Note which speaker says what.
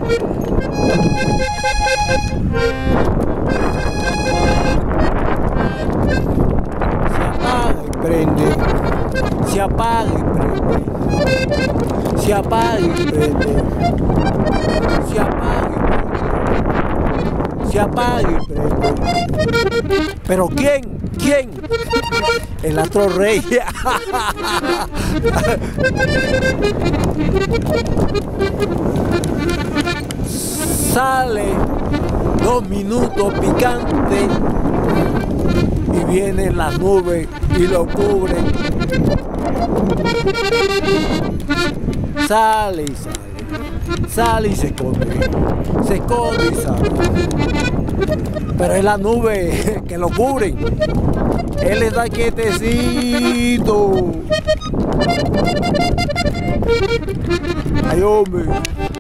Speaker 1: Se apaga y prende. Se apaga y prende. Se apaga y prende. Se apaga y prende. ¿Pero quién? ¿Quién? El Astro Rey. Sale 2 minutos picante y vienen las nubes y lo cubren. Sale y sale. Sale y se esconde. Se esconde y sale. Pero es la nube que lo cubren. Él está quietecito. Ay, hombre.